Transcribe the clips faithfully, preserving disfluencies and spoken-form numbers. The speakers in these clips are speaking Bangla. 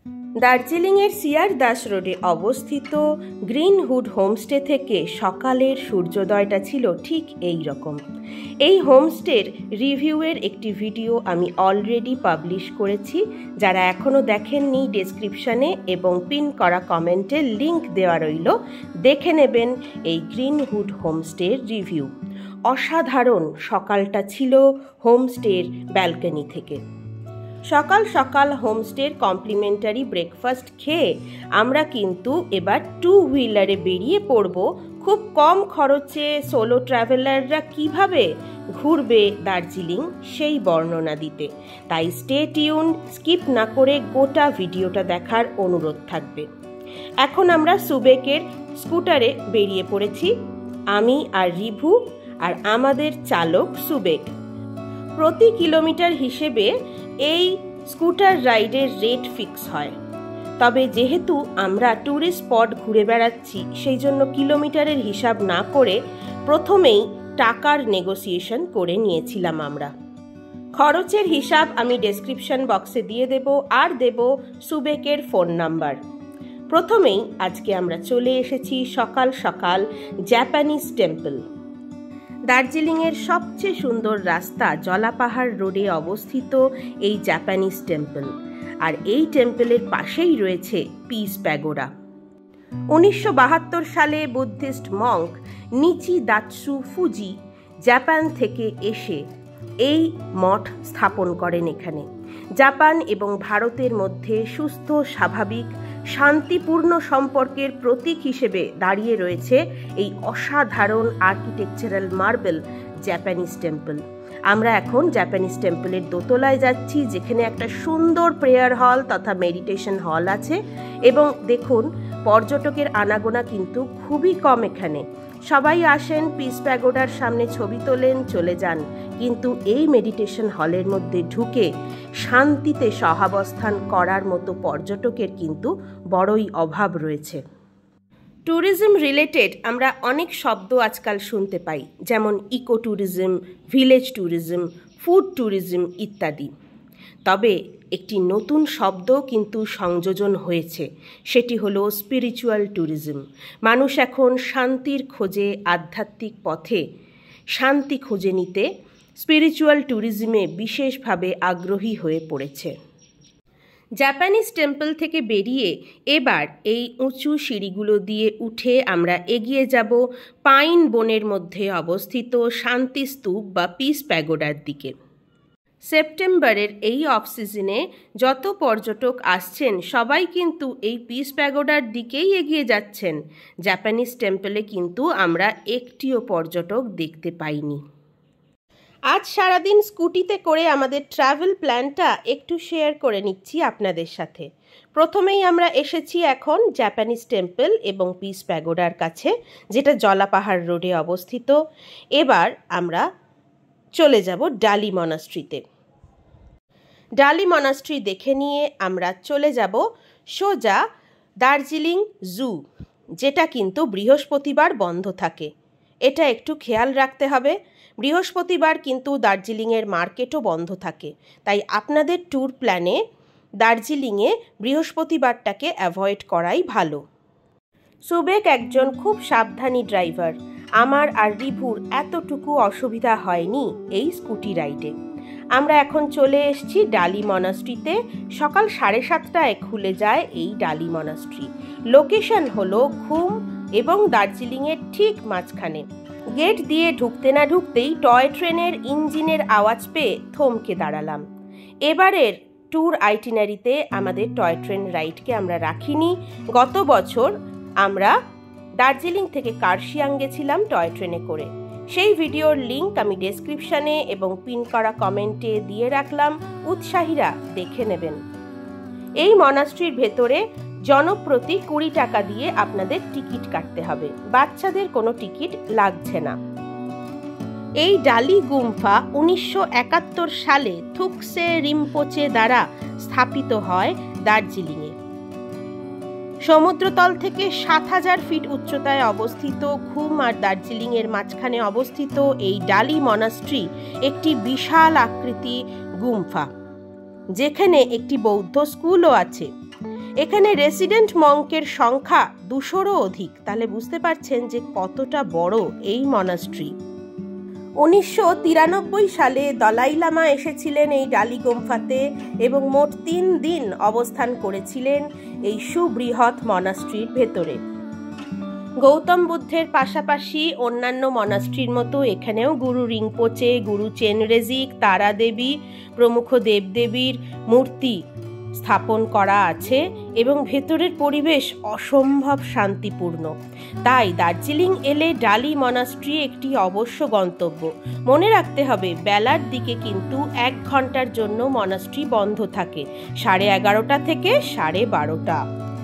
দার্জিলিংয়ের সিআর দাস রোডে অবস্থিত গ্রিনহুড হোমস্টে থেকে সকালের সূর্যোদয়টা ছিল ঠিক এই রকম। এই হোমস্টের রিভিউয়ের একটি ভিডিও আমি অলরেডি পাবলিশ করেছি। যারা এখনও দেখেননি, ডেসক্রিপশানে এবং পিন করা কমেন্টে লিংক দেওয়া রইল, দেখে নেবেন এই গ্রিনহুড হোমস্টের রিভিউ। অসাধারণ সকালটা ছিল হোমস্টের ব্যালকনি থেকে। সকাল সকাল হোমস্টের কমপ্লিমেন্টারি ব্রেকফাস্ট খেয়ে আমরা কিন্তু এবার টু হুইলারে বেরিয়ে পড়ব খুব কম খরচে সোলো ট্রাভেলাররা কিভাবে ঘুরবে দার্জিলিং সেই বর্ণনা দিতে। তাই স্টে টিউন, স্কিপ না করে গোটা ভিডিওটা দেখার অনুরোধ থাকবে। এখন আমরা সুবেকের স্কুটারে বেরিয়ে পড়েছি, আমি আর রিভু আর আমাদের চালক সুবেক। প্রতি কিলোমিটার হিসেবে এই স্কুটার রাইডের রেট ফিক্স হয়, তবে যেহেতু আমরা ট্যুরিস্ট স্পট ঘুরে বেড়াচ্ছি সেই জন্য কিলোমিটারের হিসাব না করে প্রথমেই টাকার নেগোসিয়েশন করে নিয়েছিলাম আমরা। খরচের হিসাব আমি ডেসক্রিপশন বক্সে দিয়ে দেব, আর দেব সুবেকের ফোন নাম্বার। প্রথমেই আজকে আমরা চলে এসেছি সকাল সকাল জাপানিজ টেম্পল। দার্জিলিংয়ের সবচেয়ে সুন্দর রাস্তা জলাপাহাড় রোডে অবস্থিত এই জাপানিজ টেম্পল, আর এই টেম্পলের পাশেই রয়েছে পিস প্যাগোডা। উনিশশো বাহাত্তর সালে বুদ্ধিস্ট মঙ্ক নিচি দাৎসু ফুজি জাপান থেকে এসে এই মঠ স্থাপন করেন এখানে। জাপান এবং ভারতের মধ্যে সুস্থ, স্বাভাবিক, শান্তিপূর্ণ সম্পর্কের প্রতীক হিসেবে দাঁড়িয়ে রয়েছে এই অসাধারণ আর্কিটেকচারাল মার্বেল জাপানিজ টেম্পল। আমরা এখন জাপানিজ টেম্পলের দোতলায় যাচ্ছি, যেখানে একটা সুন্দর প্রেয়ার হল তথা মেডিটেশন হল আছে। এবং দেখুন, পর্যটকের আনাগোনা কিন্তু খুবই কম এখানে। সবাই আসেন, পিস প্যাগোডার সামনে ছবি তোলেন, চলে যান, কিন্তু এই মেডিটেশন হলের মধ্যে ঢুকে শান্তিতে সহাবস্থান করার মতো পর্যটকের কিন্তু বড়ই অভাব রয়েছে। ট্যুরিজম রিলেটেড আমরা অনেক শব্দ আজকাল শুনতে পাই, যেমন eco tourism, village tourism, food tourism ইত্যাদি। তবে একটি নতুন শব্দ কিন্তু সংযোজন হয়েছে, সেটি হলো স্পিরিচুয়াল ট্যুরিজম। মানুষ এখন শান্তির খোঁজে, আধ্যাত্মিক পথে শান্তি খুঁজে নিতে স্পিরিচুয়াল ট্যুরিজমে বিশেষভাবে আগ্রহী হয়ে পড়েছে। জাপানিজ টেম্পল থেকে বেরিয়ে এবার এই উঁচু সিঁড়িগুলো দিয়ে উঠে আমরা এগিয়ে যাব পাইন বনের মধ্যে অবস্থিত শান্তি স্তূপ বা পিস প্যাগোডার দিকে। সেপ্টেম্বরের এই অফ সিজনে যত পর্যটক আসছেন সবাই কিন্তু এই পিস প্যাগোডার দিকেই এগিয়ে যাচ্ছেন। জাপানিজ টেম্পলে কিন্তু আমরা একটিও পর্যটক দেখতে পাইনি। আজ সারাদিন স্কুটিতে করে আমাদের ট্রাভেল প্ল্যানটা একটু শেয়ার করে নিচ্ছি আপনাদের সাথে। প্রথমেই আমরা এসেছি এখন জাপানিজ টেম্পল এবং পিস প্যাগোডার কাছে, যেটা জলাপাহাড় রোডে অবস্থিত। এবার আমরা চলে যাব ডালি মনাস্ট্রিতে। ডালি মনাস্ট্রি দেখে নিয়ে আমরা চলে যাব সোজা দার্জিলিং জু, যেটা কিন্তু বৃহস্পতিবার বন্ধ থাকে। এটা একটু খেয়াল রাখতে হবে। বৃহস্পতিবার কিন্তু দার্জিলিংয়ের মার্কেটও বন্ধ থাকে, তাই আপনাদের ট্যুর প্ল্যানে দার্জিলিংয়ে বৃহস্পতিবারটাকে অ্যাভয়েড করাই ভালো। সুবেক একজন খুব সাবধানী ড্রাইভার। আমার আর রিভুর এতটুকু অসুবিধা হয়নি এই স্কুটি রাইডে। আমরা এখন চলে এসেছি ডালি মনাস্ট্রিতে। সকাল সাড়ে সাতটায় খুলে যায় এই ডালি মনাস্ট্রি। লোকেশন হলো ঘুম এবং দার্জিলিংয়ের ঠিক মাঝখানে। গেট দিয়ে ঢুকতে না ঢুকতেই টয় ট্রেনের ইঞ্জিনের আওয়াজ পেয়ে থমকে দাঁড়ালাম। এবারের ট্যুর আইটিনারিতে আমাদের টয় ট্রেন রাইডকে আমরা রাখিনি। গত বছর আমরা দার্জিলিং থেকে কার্শিয়াং গেছিলাম টয় ট্রেনে করে। সেই ভিডিওর লিংক আমি ডেসক্রিপশানে এবং পিন করা কমেন্টে দিয়ে রাখলাম, উৎসাহীরা দেখে নেবেন। এই মনাস্ট্রির ভেতরে জনপ্রতি কুড়ি টাকা দিয়ে আপনাদের টিকিট কাটতে হবে, বাচ্চাদের কোনো টিকিট লাগছে না। এই ডালি গুম্ফা উনিশশো একাত্তর সালে থুকসে রিম্পোচে দ্বারা স্থাপিত হয় দার্জিলিংয়ে। সমুদ্রতল থেকে সাত হাজার ফিট উচ্চতায় অবস্থিত ঘুম আর দার্জিলিংয়ের মাঝখানে অবস্থিত এই ডালি মনাস্ট্রি একটি বিশাল আকৃতি গুম্ফা, যেখানে একটি বৌদ্ধ স্কুলও আছে। এখানে রেসিডেন্ট মঙ্কের সংখ্যা দুশোরও অধিক। তাহলে বুঝতে পারছেন যে কতটা বড় এই মনাস্ট্রি। উনিশশো তিরানব্বই সালে দলাই লামা এসেছিলেন এই ডালি গুম্ফাতে এবং মোট তিন দিন অবস্থান করেছিলেন এই সুবৃহৎ মনাস্ট্রির ভেতরে। গৌতম বুদ্ধের পাশাপাশি অন্যান্য মনাস্ট্রির মতো এখানেও গুরু রিংপোচে, গুরু চেনরেজিক, তারা দেবী প্রমুখ দেবদেবীর মূর্তি স্থাপন করা আছে এবং ভেতরের পরিবেশ অসম্ভব শান্তিপূর্ণ। তাই দার্জিলিং এলে ডালি মনাস্ট্রি একটি অবশ্য গন্তব্য। মনে রাখতে হবে বেলার দিকে কিন্তু এক ঘন্টার জন্য মনাস্ট্রি বন্ধ থাকে, সাড়ে এগারোটা থেকে সাড়ে বারোটা।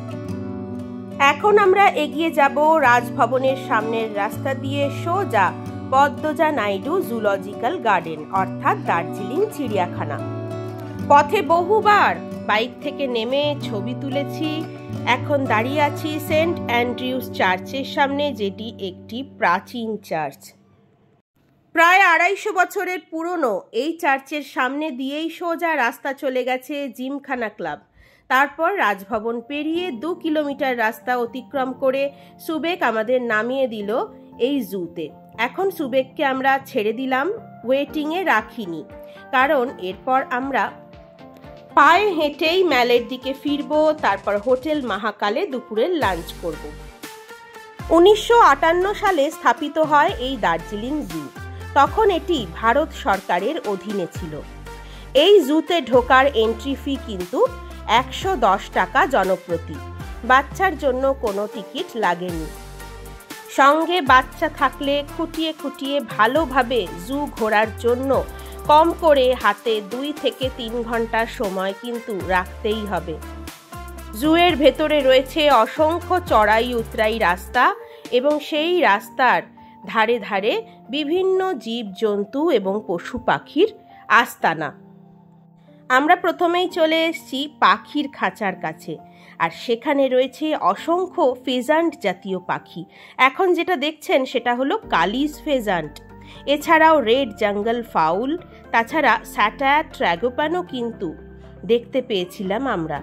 এখন আমরা এগিয়ে যাব রাজভবনের সামনের রাস্তা দিয়ে সোজা পদ্মজা নাইডু জুলজিক্যাল গার্ডেন অর্থাৎ দার্জিলিং চিড়িয়াখানা। পথে বহুবার বাইক থেকে নেমে ছবি তুলেছি। এখন দাঁড়িয়ে আছি সেন্ট অ্যান্ড্রিউস চার্চের সামনে, যেটি একটি প্রাচীন চার্চ। প্রায় আড়াইশো বছরের পুরনো এই চার্চের সামনে দিয়েই সোজা রাস্তা চলে গেছে জিমখানা ক্লাব। তারপর রাজভবন পেরিয়ে দু কিলোমিটার রাস্তা অতিক্রম করে সুবেক আমাদের নামিয়ে দিল এই জুতে। এখন সুবেককে আমরা ছেড়ে দিলাম, ওয়েটিংয়ে রাখিনি, কারণ এরপর আমরা পায়ে হেঁটেই ম্যালের দিকে ফিরবো। তারপর হোটেল মহাকালে দুপুরের লাঞ্চ করব। উনিশশো আটান্ন সালে স্থাপিত হয় এই দার্জিলিং জু। তখন এটি ভারত সরকারের অধীনে ছিল। এই জুতে ঢোকার এন্ট্রি ফি কিন্তু একশো দশ টাকা জনপ্রতি। বাচ্চার জন্য কোনো টিকিট লাগেনি। সঙ্গে বাচ্চা থাকলে খুঁটিয়ে খুঁটিয়ে ভালোভাবে জু ঘোরার জন্য কম করে হাতে দুই থেকে তিন ঘন্টা সময় কিন্তু রাখতেই হবে। জুয়ের ভেতরে রয়েছে অসংখ্য চড়াই উতরাই রাস্তা এবং সেই রাস্তার ধারে ধারে বিভিন্ন জীবজন্তু এবং পশু পাখির আস্তানা। আমরা প্রথমেই চলে এসেছি পাখির খাঁচার কাছে, আর সেখানে রয়েছে অসংখ্য ফেজান্ট জাতীয় পাখি। এখন যেটা দেখছেন সেটা হলো কালিজ ফেজান্ট। এছাড়াও রেড জঙ্গল ফাউল, তাছাড়া স্যাটায়ার ট্র্যাগোপ্যানও কিন্তু দেখতে পেয়েছিলাম আমরা।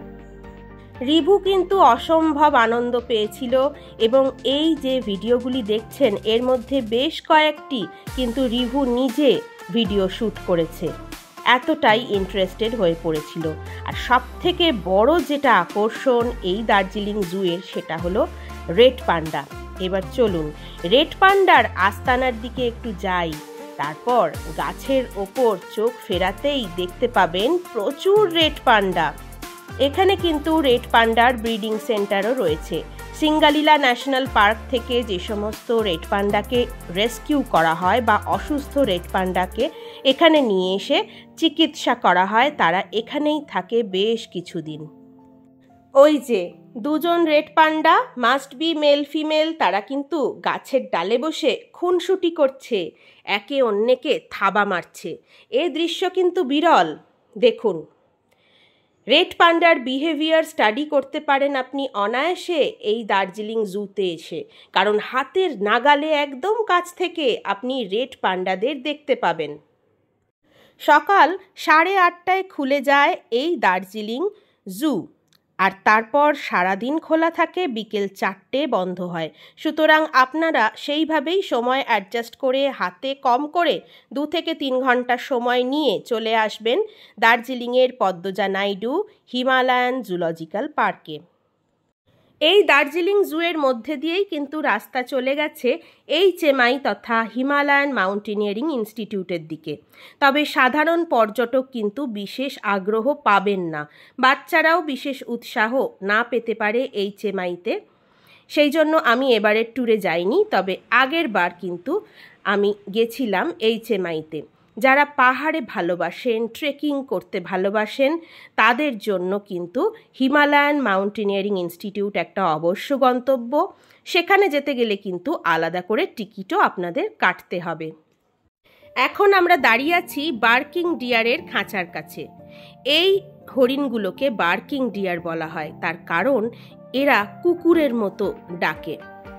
রিভু কিন্তু অসম্ভব আনন্দ পেয়েছিল এবং এই যে ভিডিওগুলি দেখছেন এর মধ্যে বেশ কয়েকটি কিন্তু রিভু নিজে ভিডিও শ্যুট করেছে। এতটাই ইন্টারেস্টেড হয়ে পড়েছিল। আর সব থেকে বড় যেটা আকর্ষণ এই দার্জিলিং জুয়ের সেটা হলো রেড পান্ডা। এবার চলুন রেড পান্ডার আস্তানার দিকে একটু যাই। তারপর গাছের ওপর চোখ ফেরাতেই দেখতে পাবেন প্রচুর রেড পান্ডা। এখানে কিন্তু রেড পান্ডার ব্রিডিং সেন্টারও রয়েছে। সিঙ্গালিলা ন্যাশনাল পার্ক থেকে যে সমস্ত রেড পান্ডাকে রেস্কিউ করা হয় বা অসুস্থ রেড পান্ডাকে এখানে নিয়ে এসে চিকিৎসা করা হয়, তারা এখানেই থাকে বেশ কিছুদিন। ওই যে দুজন red panda, must be male female, তারা কিন্তু গাছের ডালে বসে খুনসুটি করছে, একে অন্যকে থাবা মারছে। এই দৃশ্য কিন্তু বিরল। দেখুন, রেড পান্ডার বিহেভিয়ার স্টাডি করতে পারেন আপনি অনায়াসে এই দার্জিলিং জুতে এসে, কারণ হাতের নাগালে একদম কাছ থেকে আপনি রেড পান্ডাদের দেখতে পাবেন। সকাল সাড়ে আটটায় খুলে যায় এই দার্জিলিং জু, আর তারপর সারাদিন খোলা থাকে, বিকেল চারটে বন্ধ হয়। সুতরাং আপনারা সেইভাবেই সময় অ্যাডজাস্ট করে হাতে কম করে দু থেকে তিন ঘন্টা সময় নিয়ে চলে আসবেন দার্জিলিংয়ের পদ্মজা নাইডু হিমালয়ান জুলজিক্যাল পার্কে। এই দার্জিলিং জুয়ের মধ্যে দিয়েই কিন্তু রাস্তা চলে গেছে এইচএমআই তথা হিমালয়ান মাউন্টেনিয়ারিং ইনস্টিটিউটের দিকে। তবে সাধারণ পর্যটক কিন্তু বিশেষ আগ্রহ পাবেন না, বাচ্চারাও বিশেষ উৎসাহ না পেতে পারে এইচএমআইতে। সেই জন্য আমি এবারের ট্যুরে যাইনি, তবে আগের বার কিন্তু আমি গেছিলাম এইচএমআইতে। যারা পাহাড়ে ভালোবাসেন, ট্রেকিং করতে ভালোবাসেন, তাদের জন্য কিন্তু হিমালয়ান মাউন্টেনিয়ারিং ইনস্টিটিউট একটা অবশ্য গন্তব্য। সেখানে যেতে গেলে কিন্তু আলাদা করে টিকিটও আপনাদের কাটতে হবে। এখন আমরা দাঁড়িয়ে আছি বার্কিং ডিয়ারের খাঁচার কাছে। এই হরিণগুলোকে বার্কিং ডিয়ার বলা হয়, তার কারণ এরা কুকুরের মতো ডাকে।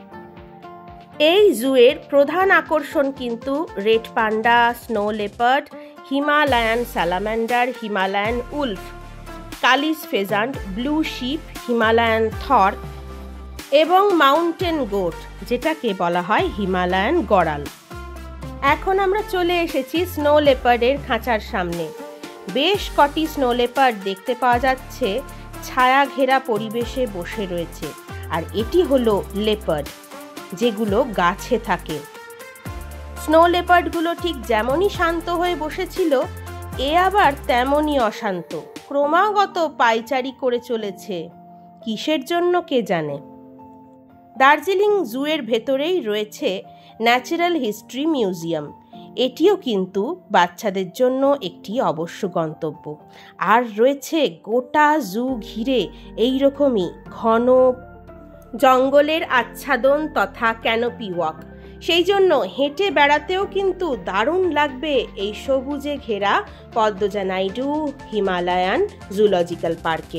এই জুয়ের প্রধান আকর্ষণ কিন্তু red panda, snow leopard, Himalayan salamander, Himalayan wolf. Kalij pheasant, blue sheep, Himalayan tahr এবং মাউন্টেন গোট, যেটাকে বলা হয় হিমালয়ান গড়াল। এখন আমরা চলে এসেছি স্নো লেপার্ডের খাঁচার সামনে। বেশ কটি স্নো লেপার্ড দেখতে পাওয়া যাচ্ছে, ছায়া ঘেরা পরিবেশে বসে রয়েছে। আর এটি হলো লেপার্ড, যেগুলো গাছে থাকে। স্নো লেপার্ডগুলো ঠিক যেমনই শান্ত হয়ে বসেছিল, এ আবার তেমনই অশান্ত, ক্রমাগত পায়চারি করে চলেছে। কিসের জন্য কে জানে। দার্জিলিং জুয়ের ভেতরেই রয়েছে ন্যাচারাল হিস্ট্রি মিউজিয়াম। এটিও কিন্তু বাচ্চাদের জন্য একটি অবশ্য গন্তব্য। আর রয়েছে গোটা জু ঘিরে এই রকমই ঘন জঙ্গলের আচ্ছাদন তথা ক্যানোপি ওয়াক। সেই জন্য হেঁটে বেড়াতেও কিন্তু দারুণ লাগবে এই সবুজে ঘেরা পদ্মজা নাইডু হিমালয়ান জুলজিক্যাল পার্কে।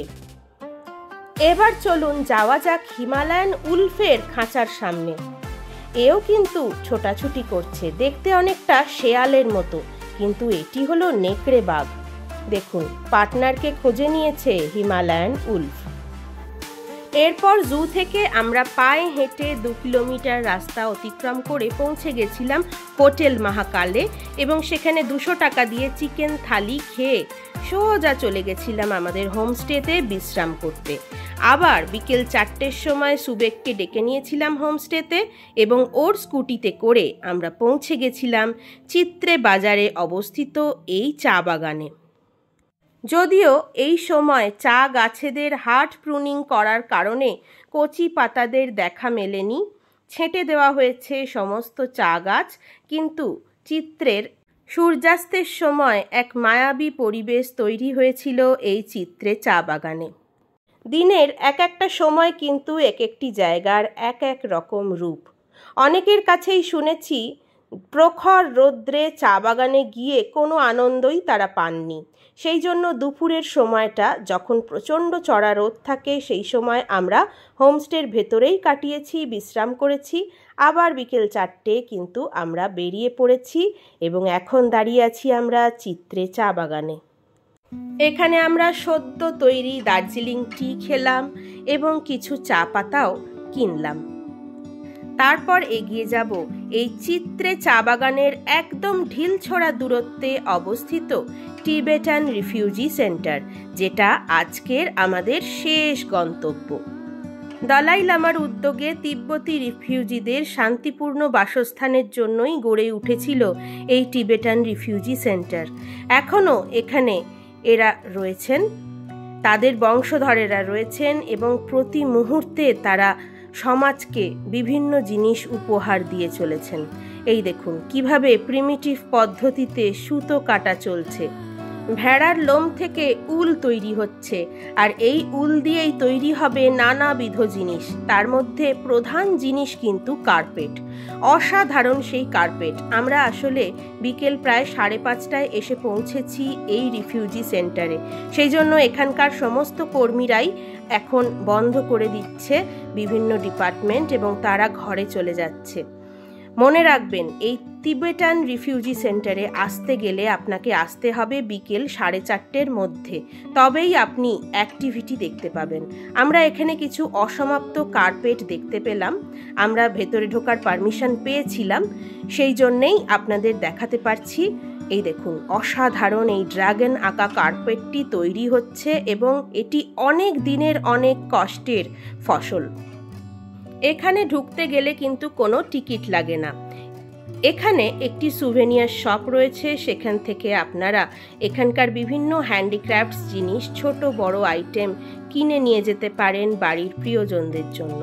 এবার চলুন যাওয়া যাক হিমালয়ান উলফের খাঁচার সামনে। এও কিন্তু ছোটাছুটি করছে, দেখতে অনেকটা শেয়ালের মতো, কিন্তু এটি হলো নেকড়ে বাঘ। দেখুন, পার্টনারকে খুঁজে নিয়েছে হিমালয়ান উলফ। এরপর জু থেকে আমরা পায়ে হেঁটে দু কিলোমিটার রাস্তা অতিক্রম করে পৌঁছে গেছিলাম হোটেল মহাকালে, এবং সেখানে দুশো টাকা দিয়ে চিকেন থালি খেয়ে সোজা চলে গেছিলাম আমাদের হোমস্টেতে বিশ্রাম করতে। আবার বিকেল চারটের সময় সুবেককে ডেকে নিয়েছিলাম হোমস্টেতে, এবং ওর স্কুটিতে করে আমরা পৌঁছে গেছিলাম চিত্রে বাজারে অবস্থিত এই চা বাগানে। যদিও এই সময় চা গাছেদের হার্ড প্রুনিং করার কারণে কচি পাতাদের দেখা মেলেনি, ছেঁটে দেওয়া হয়েছে সমস্ত চা গাছ, কিন্তু চিত্রের সূর্যাস্তের সময় এক মায়াবী পরিবেশ তৈরি হয়েছিল এই চিত্রে চা বাগানে। দিনের এক একটা সময় কিন্তু এক একটি জায়গার এক এক রকম রূপ। অনেকের কাছেই শুনেছি প্রখর রৌদ্রে চা বাগানে গিয়ে কোনো আনন্দই তারা পাননি। সেই জন্য দুপুরের সময়টা যখন প্রচণ্ড চড়া রোদ থাকে, সেই সময় আমরা হোমস্টের ভেতরেই কাটিয়েছি, বিশ্রাম করেছি। আবার বিকেল চারটে কিন্তু আমরা বেরিয়ে পড়েছি, এবং এখন দাঁড়িয়ে আছি আমরা চিত্রে চা বাগানে। এখানে আমরা সদ্য তৈরি দার্জিলিং টি খেলাম এবং কিছু চা পাতাও কিনলাম। তারপর এগিয়ে যাব এই চিত্রে চা বাগানের একদম ঢিলছোড়া দূরত্বে অবস্থিত টিবেটান রিফিউজি সেন্টার, যেটা আজকের আমাদের শেষ গন্তব্য। দলাই লামার উদ্যোগে তিব্বতী রিফিউজিদের শান্তিপূর্ণ বাসস্থানের জন্যই গড়ে উঠেছিল এই টিবেটান রিফিউজি সেন্টার। এখনও এখানে এরা রয়েছেন, তাদের বংশধরেরা রয়েছেন, এবং প্রতি মুহূর্তে তারা সমাজকে বিভিন্ন জিনিস উপহার দিয়ে চলেছেন। এই দেখুন কিভাবে প্রিমিটিভ পদ্ধতিতে সুতো কাটা চলছে। ভেড়ার লোম থেকে উল তৈরি হচ্ছে, আর এই উল দিয়েই তৈরি হবে নানাবিধ জিনিস। তার মধ্যে প্রধান জিনিস কিন্তু কার্পেট। অসাধারণ সেই কার্পেট। আমরা আসলে বিকেল প্রায় সাড়ে পাঁচটায় এসে পৌঁছেছি এই রিফিউজি সেন্টারে। সেই জন্য এখানকার সমস্ত কর্মীরাই এখন বন্ধ করে দিচ্ছে বিভিন্ন ডিপার্টমেন্ট, এবং তারা ঘরে চলে যাচ্ছে। মনে রাখবেন, এই তিবেটান রিফিউজি সেন্টারে আসতে গেলে আপনাকে আসতে হবে বিকেল সাড়ে চারটের মধ্যে, তবেই আপনি অ্যাক্টিভিটি দেখতে পাবেন। আমরা এখানে কিছু অসমাপ্ত কার্পেট দেখতে পেলাম, আমরা ভেতরে ঢোকার পারমিশন পেয়েছিলাম, সেই জন্যেই আপনাদের দেখাতে পারছি। এই দেখুন, অসাধারণ এই ড্রাগন আঁকা কার্পেটটি তৈরি হচ্ছে, এবং এটি অনেক দিনের অনেক কষ্টের ফসল। এখানে ঢুকতে গেলে কিন্তু কোনো টিকিট লাগে না। এখানে একটি সুভেনিয়ার শপ রয়েছে, সেখান থেকে আপনারা এখানকার বিভিন্ন হ্যান্ডিক্রাফটস জিনিস, ছোট বড় আইটেম কিনে নিয়ে যেতে পারেন বাড়ির প্রিয়জনদের জন্য।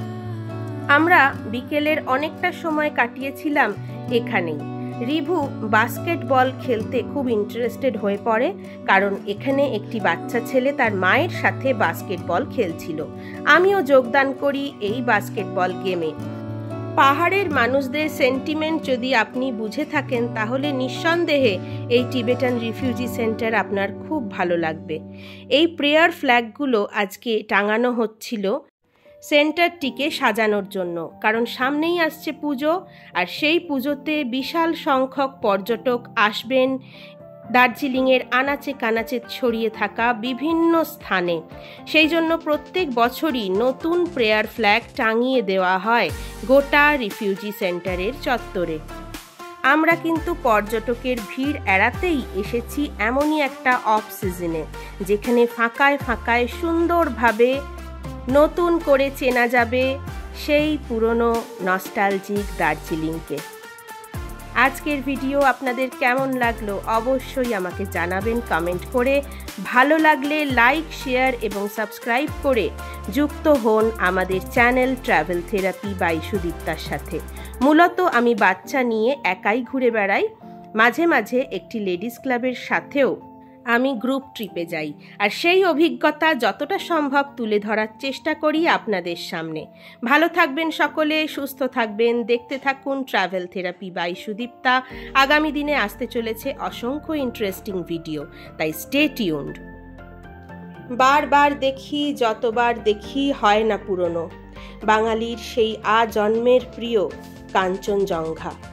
আমরা বিকেলের অনেকটা সময় কাটিয়েছিলাম এখানেই। রিভু বাস্কেটবল খেলতে খুব ইন্টারেস্টেড হয়ে পড়ে, কারণ এখানে একটি বাচ্চা ছেলে তার মায়ের সাথে বাস্কেটবল খেলছিল। আমিও যোগদান করি এই বাস্কেটবল গেমে। পাহাড়ের মানুষদের সেন্টিমেন্ট যদি আপনি বুঝে থাকেন, তাহলে নিঃসন্দেহে এই টিবেটান রিফিউজি সেন্টার আপনার খুব ভালো লাগবে। এই প্রেয়ার ফ্ল্যাগগুলো আজকে টাঙানো হচ্ছিল সেন্টারটিকে সাজানোর জন্য, কারণ সামনেই আসছে পুজো, আর সেই পুজোতে বিশাল সংখ্যক পর্যটক আসবেন, দার্জিলিংয়ের আনাচে কানাচে ছড়িয়ে থাকা বিভিন্ন স্থানে। সেই জন্য প্রত্যেক বছরই নতুন প্রেয়ার ফ্ল্যাগ টাঙিয়ে দেওয়া হয় গোটা রিফিউজি সেন্টারের চত্বরে। আমরা কিন্তু পর্যটকের ভিড় এড়াতেই এসেছি এমনই একটা অফ সিজনে, যেখানে ফাঁকায় ফাঁকায় সুন্দরভাবে নতুন করে চেনা যাবে সেই পুরনো নস্টালজিক দার্জিলিংকে। আজকের ভিডিও আপনাদের কেমন লাগলো অবশ্যই আমাকে জানাবেন কমেন্ট করে। ভালো লাগলে লাইক, শেয়ার এবং সাবস্ক্রাইব করে যুক্ত হন আমাদের চ্যানেল ট্রাভেল থেরাপি বাই সুদীপ্তার সাথে। মূলত আমি বাচ্চা নিয়ে একাই ঘুরে বেড়াই, মাঝে মাঝে একটি লেডিস ক্লাবের সাথেও আমি গ্রুপ ট্রিপে যাই, আর সেই অভিজ্ঞতা যতটা সম্ভব তুলে ধরার চেষ্টা করি আপনাদের সামনে। ভালো থাকবেন সকলে, সুস্থ থাকবেন, দেখতে থাকুন ট্রাভেল থেরাপি বাই সুদীপ্তা। আগামী দিনে আসতে চলেছে অসংখ্য ইন্টারেস্টিং ভিডিও, তাই স্টে টিউনড। বারবার দেখি, যতবার দেখি হয় না পুরনো, বাঙালির সেই আজন্মের প্রিয় কাঞ্চনজঙ্ঘা।